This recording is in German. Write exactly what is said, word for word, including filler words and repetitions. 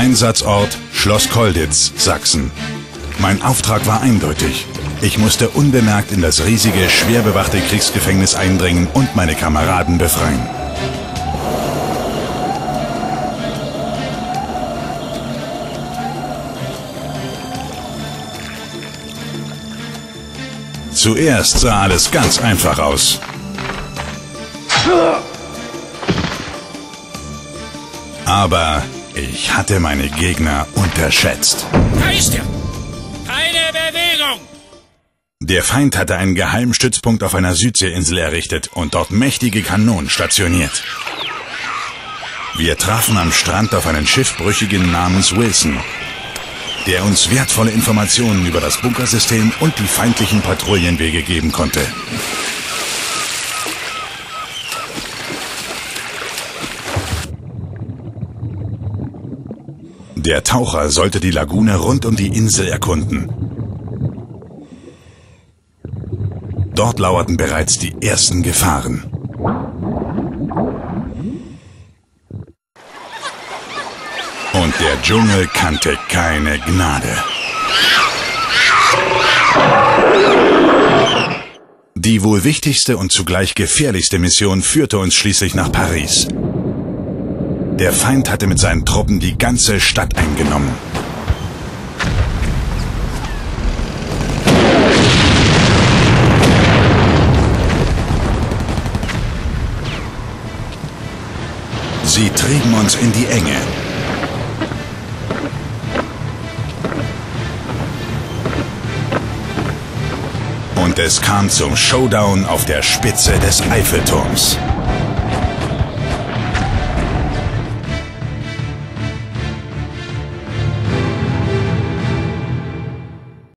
Einsatzort Schloss Colditz, Sachsen. Mein Auftrag war eindeutig. Ich musste unbemerkt in das riesige, schwer bewachte Kriegsgefängnis eindringen und meine Kameraden befreien. Zuerst sah alles ganz einfach aus. Aber ich hatte meine Gegner unterschätzt. Da ist er! Keine Bewegung! Der Feind hatte einen geheimen Stützpunkt auf einer Südseeinsel errichtet und dort mächtige Kanonen stationiert. Wir trafen am Strand auf einen Schiffbrüchigen namens Wilson, der uns wertvolle Informationen über das Bunkersystem und die feindlichen Patrouillenwege geben konnte. Der Taucher sollte die Lagune rund um die Insel erkunden. Dort lauerten bereits die ersten Gefahren. Und der Dschungel kannte keine Gnade. Die wohl wichtigste und zugleich gefährlichste Mission führte uns schließlich nach Paris. Der Feind hatte mit seinen Truppen die ganze Stadt eingenommen. Sie trieben uns in die Enge. Und es kam zum Showdown auf der Spitze des Eiffelturms.